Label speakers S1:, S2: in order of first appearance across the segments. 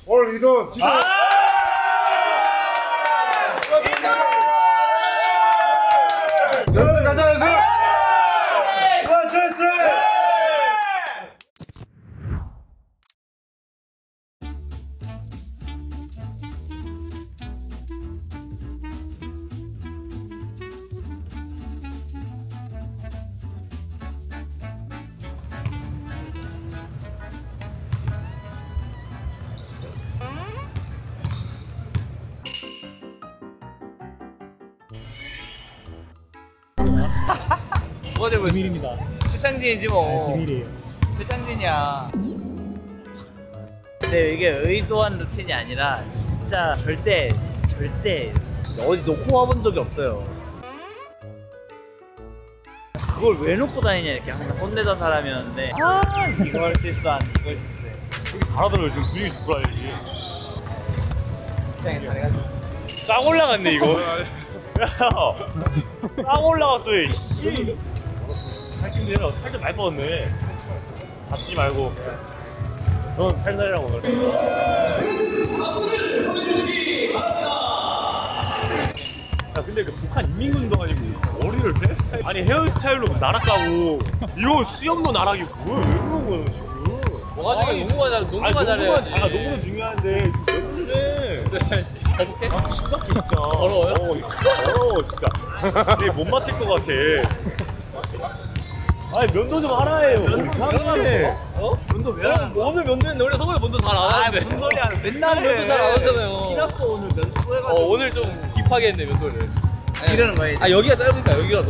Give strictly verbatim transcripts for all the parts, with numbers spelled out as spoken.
S1: 오늘 이돈 지금 연습 가자 연습. 와 좋았어.
S2: 뭐가 되고
S3: 비밀입니다.
S2: 최창진이지 뭐.
S3: 아, 비밀이에요.
S2: 최창진이야. 근데 이게 의도한 루틴이 아니라 진짜 절대 절대 어디 놓고 와본 적이 없어요. 그걸 왜 놓고 다니냐 이렇게 항상 혼내던 사람이었는데 아 이걸 실수한 이걸 실수해.
S4: 되게 잘하더라고요. 지금 분위기 좋더라고요.
S2: 굉장히 잘해가지고
S4: 쫙 올라갔네 이거. 쫙 올라갔어요. 씨. 살좀 내려. 살좀 많이 뻗었네. 다치지 말고. 넌 살살이라고 오늘. 야 근데 그 북한 인민군도 아니고 머리를 헤어스타일 아니 헤어스타일로 날아가고 이거 수염도 날아기 뭐야 왜 그런 거야 지금.
S2: 뭐가 중요해? 농구가 잘 농구가 잘해.
S4: 농구가 잘 농구는 중요한데 왜 그래.
S2: 거북해?
S4: 아 심각해 진짜.
S2: 어려워요?
S4: 어, 어려워 진짜. 되게 못 맡을 것 같아. 아니 면도 좀 하라 해요. 이상해.
S2: 어? 면도 왜 하는 거야? 오늘 면도했는데 원래 성훈이 면도 잘 안 하는데. 아 무슨 소리야. 맨날 면도 잘 안 하잖아요. 피났어 오늘 면도 해가지고. 어 오늘 좀 딥하게 했네 면도를. 이러는 거야. 아 여기가 짧으니까 여기라도.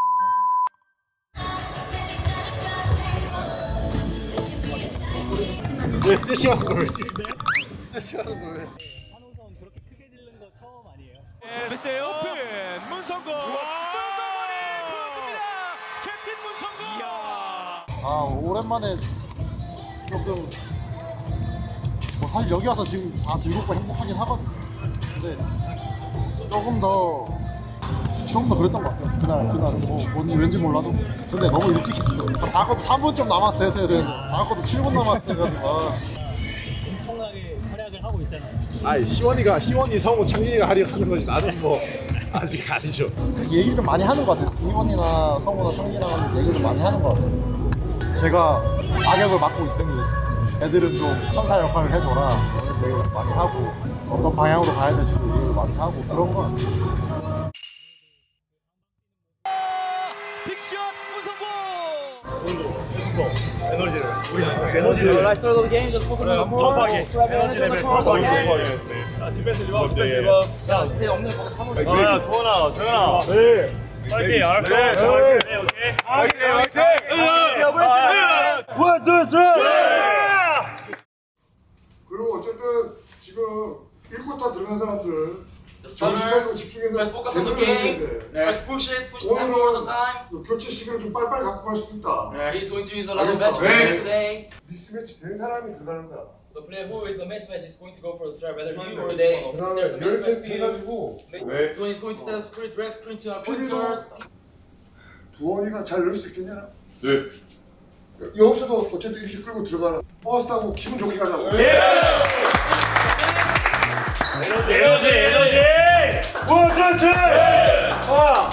S1: 왜 스트레칭하는 걸 왜 찍네? 스트레칭하는 걸 왜?
S3: 한우선 그렇게 크게 질른 거 처음 아니에요?
S5: 네, 됐어요. 오픈 문성곤. 문성곤이 풀어줍니다. 캡틴 문성곤. 이야.
S1: 아 오랜만에 조금 뭐 사실 여기 와서 지금 다 즐겁고 행복하긴 하거든. 근데 조금 더 조금 더 그랬던 것 같아요. 그날 그날 뭐 뭔지 왠지 몰라도. 근데 너무 일찍 했어. 사 쿼터 삼 분 좀 남았을 때 했어야 되는데 사 쿼터 칠 분 남았을 때 가지고. 아.
S3: 엄청나게 활약을 하고 있잖아요.
S1: 아니 시원이가 시원이 성우 창진이가 하려고 하는 거지 나는 뭐 아직 아니죠. 얘기를 좀 많이 하는 것 같아요. 이원이나 성우나 창진이랑 얘기를 좀 많이 하는 것 같아요. 제가 악역을 맡고 있으니 애들은 좀 천사 역할을 해줘라 이런 얘기를 많이 하고 어떤 방향으로 가야 될지도 얘기를 많이 하고 그런 것 같아요.
S5: 빅샷 문성곤.
S4: 오늘도 최소 에너지를 우리 항상 에너지를
S2: Let's start the game. Just focus on the ball.
S4: 터프하게 에너지 레벨 터프하게. 자 디펜스 리바운드 디펜스 리바운드.
S2: 야, 제 없는 거 참을.
S4: 아 도원아 도현아. 네. 파이팅 알았어. 오케이 오케이. 파이팅 파이팅. 원 투 쓰리.
S1: 그리고 어쨌든 지금 일 쿼터 들어간 사람들
S6: Starters,
S1: 집중해서
S6: try to focus on the game. Try to push it, push tempo all the time.
S1: 교체 시기를 좀 빨리빨리 갖고 갈 수도 있다.
S6: He's going to use a lot of bench players today.
S1: 미스매치 된 사람이 들어가는 거야.
S6: So player who is the mismatch is going to go for the try, whether you or they.
S1: 그다음에
S6: There's a mismatch
S1: 열세
S6: to you.
S1: 해가지고
S6: Johnny is going to set a screen, direct screen to our point
S1: 피비도
S6: guards.
S1: 두원이가 잘 넣을 수 있겠냐?
S4: 네.
S1: 여기서도 어쨌든 이렇게 끌고 들어가는 버스 타고 기분 좋게 가자고.
S4: 에너지 에너지 에너지. 원 투 쓰리. 아.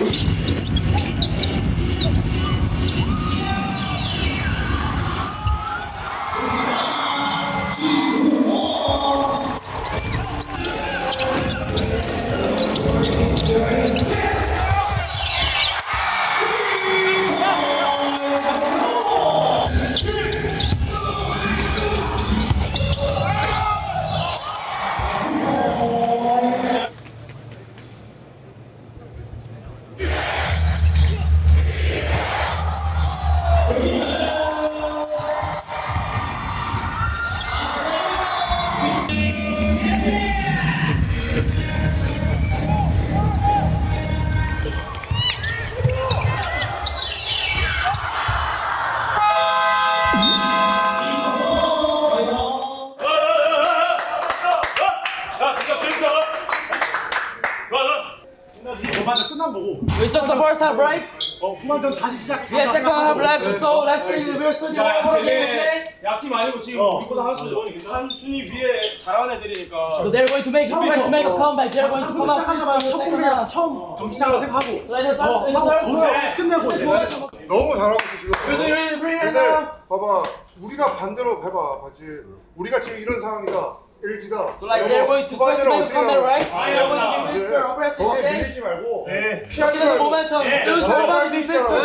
S1: 후반전 끝난 거고.
S2: It's just the first half, right?
S1: 어 후반전 다시 시작.
S2: Yeah, second half left. So let's play the real studio. One more game, okay?
S4: 약팀 아니고 지금
S1: 어.
S4: 우리보다 한 순위 한 순위 위에 잘하는 애들이니까.
S2: So they're going to make try to make a comeback. They're going to come out
S1: 시작하자마자
S2: this
S1: 첫
S2: second
S1: 골을
S2: half.
S1: 처음 경기 시작을 생각하고.
S2: So let's
S1: 어,
S2: start. Let's start.
S1: 하고 거기서 끝내고.
S7: 너무 잘하고 있어 지금.
S2: Ready, ready, ready,
S7: 근데
S2: now.
S7: 봐봐, 우리가 반대로 봐봐, 봤지. 우리가 지금 이런 상황이다. 엘지다.
S2: So like they're going to try to make a comeback, right? So they're going to give whisper or pressing,
S7: 거기에
S2: okay?
S7: 밀리지 말고.
S1: 네.
S2: Try to get the momentum. Lose for one, big whisper.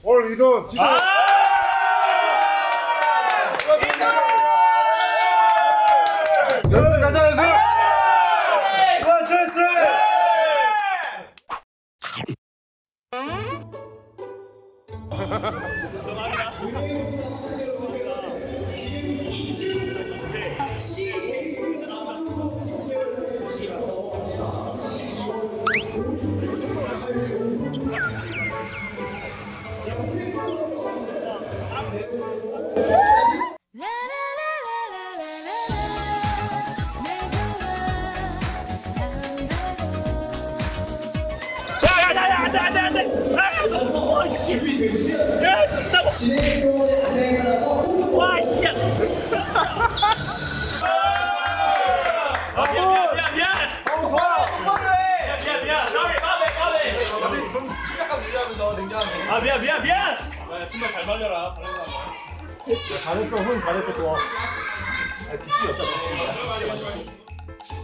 S7: 오늘 이돈
S4: 아!
S7: 연습 가자 연습.
S4: 와 좋았어. 야야야야 안돼 안돼 안돼. 아 씨. 야 진짜고. 와 씨. 아 미안 미안 미안 미안. 어 좋아. 미안 미안. 나왜 나왜 나왜.
S2: 약간 유지하면서 냉정하게.
S4: 아 미안 미안 미안. 야 신발 잘 말려라.
S3: 잘했어, 훈 잘했어, 좋아.
S2: 아 뒷심이 없잖아 뒷심이.